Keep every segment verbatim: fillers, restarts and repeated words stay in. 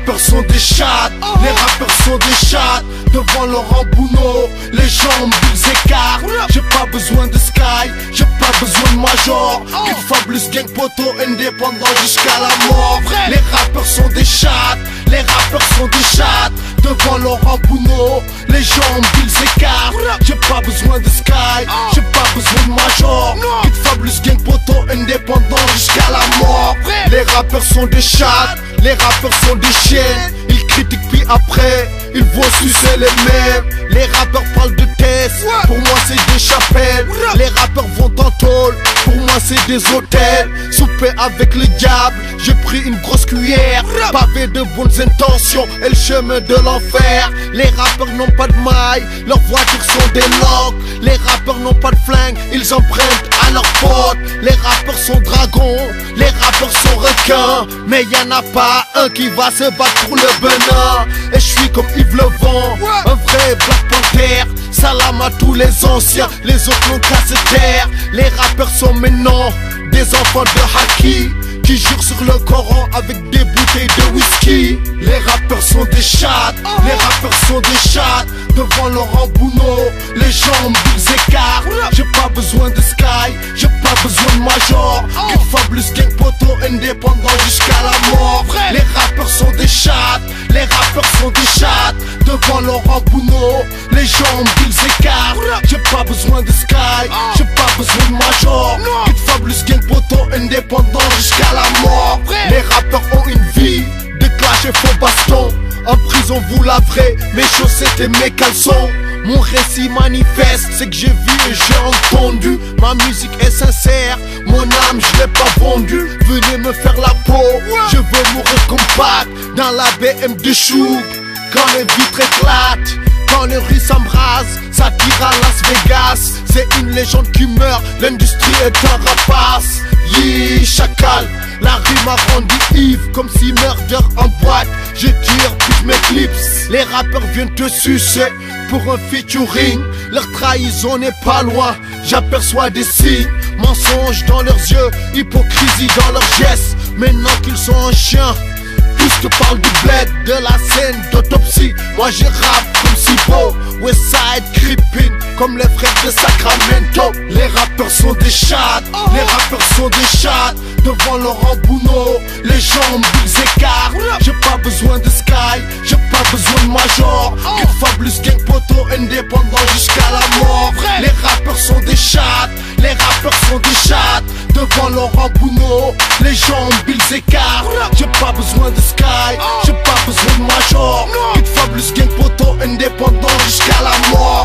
rappeurs sont des chattes, les rappeurs sont des chattes. Devant Laurent Bounot, les jambes ils écartent. J'ai pas besoin de Sky, j'ai pas besoin de Major. Kid Fabolous, gang poto, indépendant jusqu'à la mort. Les rappeurs sont des chattes, les rappeurs sont des chattes. Devant Laurent Bounot, les jambes ils écartent. J'ai pas besoin de Sky, j'ai pas besoin de Major. Kid Fabolous, gang poto, indépendant jusqu'à la mort. Les rappeurs sont des chattes, les rappeurs sont des chiens. Ils critiquent puis après, ils vont sucer les mêmes. Les rappeurs parlent de tests, pour moi c'est des chapelles. Les rappeurs vont en tôle, pour moi c'est des hôtels. Souper avec le diable, j'ai pris une grosse cuillère. Pavé de bonnes intentions et le chemin de l'enfer. Les rappeurs n'ont pas de mailles, leurs voitures sont des locs. Les rappeurs n'ont pas de flingue, ils empruntent à leurs potes. Les rappeurs sont dragons, les rappeurs sont requins. Mais y'en a pas un qui va se battre pour le benin. Et je suis comme Yves Levent, un vrai Black Panther. Salam à tous les anciens, les autres n'ont qu'à se taire. Les rappeurs sont maintenant des enfants de Haki qui jurent sur le Coran avec des bouteilles de whisky. Les rappeurs sont des chattes, les rappeurs sont des chattes. Devant Laurent Bounot, les jambes ils écartent. J'ai pas besoin de Sky, j'ai pas besoin de Major. Kid Fabolous, gang poto, indépendant jusqu'à la mort. Les rappeurs sont des chattes, les rappeurs sont des chattes. Devant Laurent Bounot, les jambes ils écartent. J'ai pas besoin de Sky, j'ai pas besoin de Major. Kid Fabolous, gang poto, indépendant jusqu'à la mort. Les rappeurs ont une vie de clash et faux baston. En prison vous laverez mes chaussettes et mes caleçons. Mon récit manifeste, c'est que j'ai vu et j'ai entendu. Ma musique est sincère, mon âme je l'ai pas vendue. Venez me faire la peau, je veux mourir comme Pac dans la B M de Chouk. Quand les vitres éclatent, quand les rues s'embrasent, ça tire à Las Vegas. C'est une légende qui meurt, l'industrie est un rapace. Yee, chacal, la rue m'a rendu ivre comme si murder en boîte. Je tire puis je m'éclipse. Les rappeurs viennent te sucer pour un featuring. Leur trahison n'est pas loin, j'aperçois des signes. Mensonges dans leurs yeux, hypocrisie dans leurs gestes. Maintenant qu'ils sont en chien, tous te parlent du bled, de la scène d'autopsie. Moi je rappe comme Sibo, Westside creeping comme les frères de Sacramento. Les rappeurs sont des chattes, les rappeurs sont des chattes. Devant Laurent Bounot, les jambes ils écartent. J'ai pas besoin de Sky, j'ai pas besoin de Major. Kid Fabolous, gang poto, indépendant jusqu'à la mort. Les rappeurs sont des chattes, les rappeurs sont des chattes. Devant Laurent Bounot, les jambes ils écartent. J'ai pas besoin de Sky, j'ai pas besoin de Major. Kid Fabolous, gang poto, indépendant jusqu'à la mort.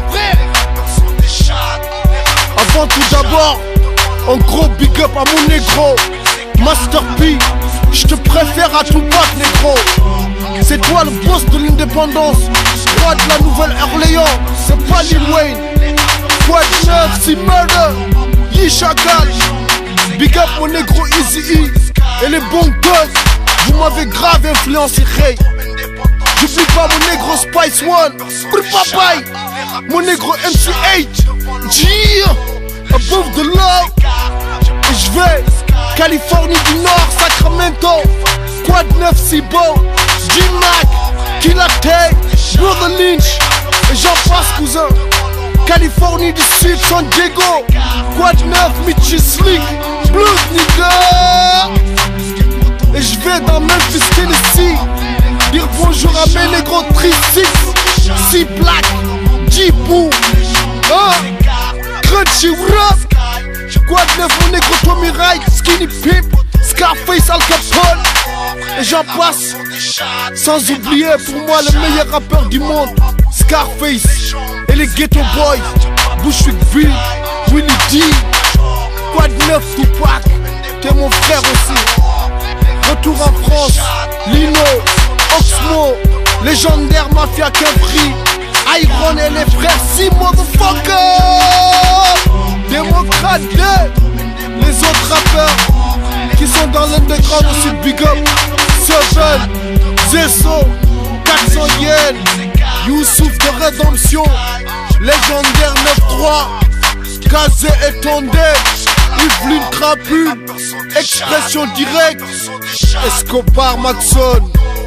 Avant tout d'abord, un gros big up à mon négro Master P, je te préfère à Tupac négro. C'est toi le boss de l'indépendance, roi de la Nouvelle-Orléans. C'est pas Lil Wayne. Quoi de neuf, si murder, Yee chacal. Big up mon négro Easy E et les bons gosses. Vous m'avez grave influencé Ray. J'oublie pas mon négro Spice One, Papaye, mon négro M C H, G, Above the Law. Et j'vais Californie du Nord, Sacramento, Quad neuf Cibo, G-Mac, Killa Tay, Brother Lynch. Et j'en passe cousin. Californie du Sud, San Diego, Quad neuf, Mitchie Slick, Blues nigga. Et j'vais dans Memphis, Tennessee, dire bonjour à mes négros Trisix, C-Black, G-Boo, hein, Crunchy Rap, Quad neuf mon négro Tommy Wright, Skinny Pimp, Scarface, Al Capone. Et j'en passe, sans oublier pour moi le meilleur rappeur du monde, Scarface et les Ghetto Boys, Bushwick Bill, Willie D, Quad neuf Tupac, t'es mon frère aussi. Retour en France, Lino, Oxmo, légendaire Mafia Capri, Iron et les frères si motherfucker. Démocrate deux, les autres rappeurs qui sont dans l'underground aussi big up. Seven, Zesso, quatre cents yens, Youssouf de Rédemption, légendaire neuf trois, Kazé et Tondé, Yveline Crapule, Expression directe, Escobar Maxon,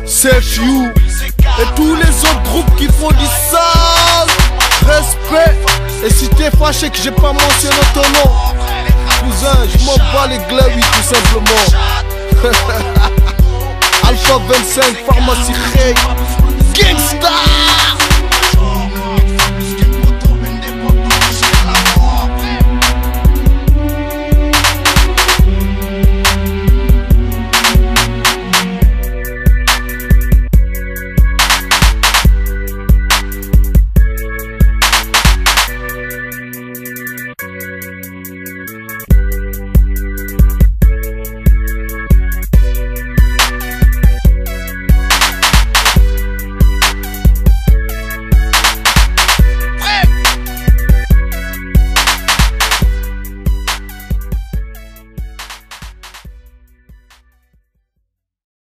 Safe You et tous les autres groupes qui font du sale. Respect. Et si t'es fâché que j'ai pas mentionné ton nom, cousin, je m'en bats les glaouis tout simplement. Alpha vingt-cinq, Pharmacie Rey, Gangsta.